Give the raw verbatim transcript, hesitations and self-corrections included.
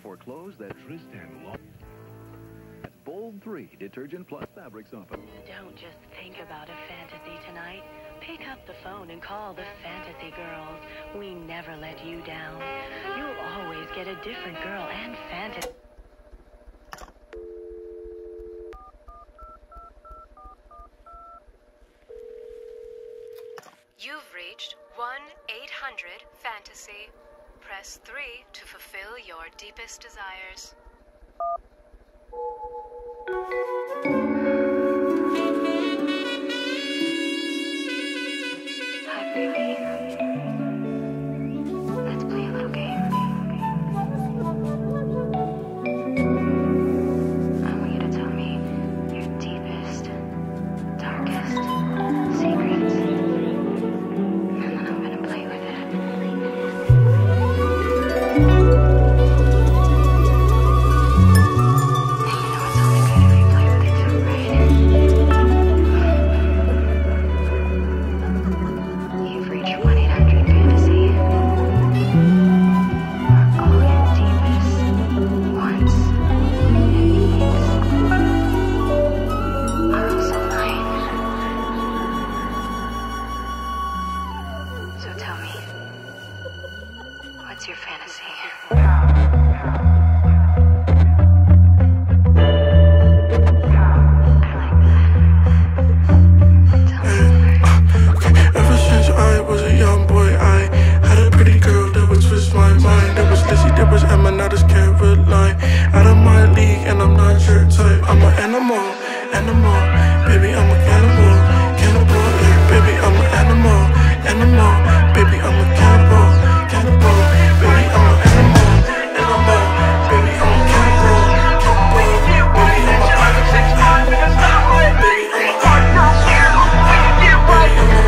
for clothes that Tristan lost. Bold three Detergent Plus Fabric Softener. Don't just think about a fantasy tonight. Pick up the phone and call the Fantasy Girls. We never let you down. You'll always get a different girl and fantasy. You've reached one eight hundred fantasy. Press three to fulfill your deepest desires. Hi, baby. Let's play a little game. I want you to tell me your deepest, darkest secrets. And then I'm gonna play with it. So tell me, what's your fantasy?